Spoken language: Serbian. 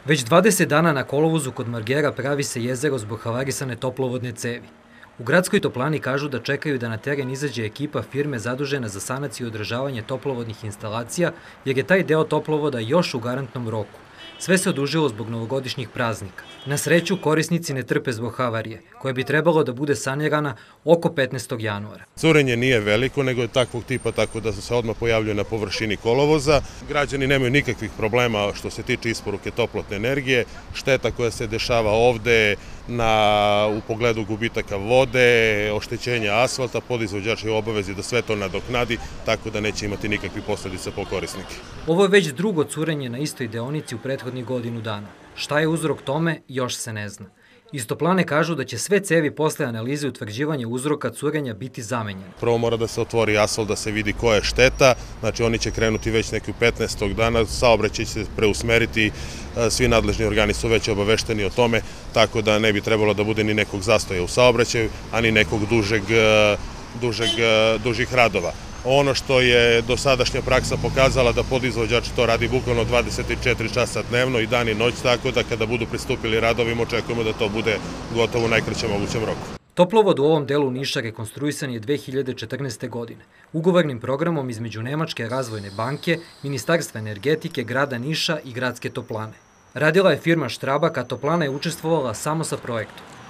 Već 20 dana na kolovozu kod Margera pravi se jezero zbog havarisane toplovodne cevi. U gradskoj toplani kažu da čekaju da na teren izađe ekipa firme zadužena za sanaciju i održavanje toplovodnih instalacija, jer je taj deo toplovoda još u garantnom roku. Sve se odužilo zbog novogodišnjih praznika. Na sreću, korisnici ne trpe zbog havarije, koja bi trebalo da bude sanirana oko 15. januara. Curenje nije veliko, nego je takvog tipa tako da se odmah pojavljuje na površini kolovoza. Građani nemaju nikakvih problema što se tiče isporuke toplotne energije. Šteta koja se dešava ovde u pogledu gubitaka vode, oštećenja asfalta, podizvođač je u obavezi da sve to nadoknadi, tako da neće imati nikakvih posledica po korisnike. Ovo je već drugo curenje na istoj deonici u prethodnih godinu dana. Šta je uzrok tome, još se ne zna. Iz toplane kažu da će sve cevi posle analize utvrđivanja uzroka curenja biti zamenjene. Prvo mora da se otvori asfalt, da se vidi koja je šteta, znači oni će krenuti već neki 15. dana, saobraćaj će se preusmeriti, svi nadležni organi su već obavešteni o tome, tako da ne bi trebalo da bude ni nekog zastoja u saobraćaju, a ni nekog dužih radova. Ono što je dosadašnja praksa pokazala da podizvođač to radi bukvalno 24 časa dnevno i dan i noć, tako da kada budu pristupili radovima očekujemo da to bude gotovo u najkraćem mogućem roku. Toplovod u ovom delu Niša rekonstruisan je 2014. godine, ugovornim programom između Nemačke razvojne banke, Ministarstva energetike, grada Niša i gradske toplane. Radila je firma Štrabak, a toplana je učestvovala samo sa projektom.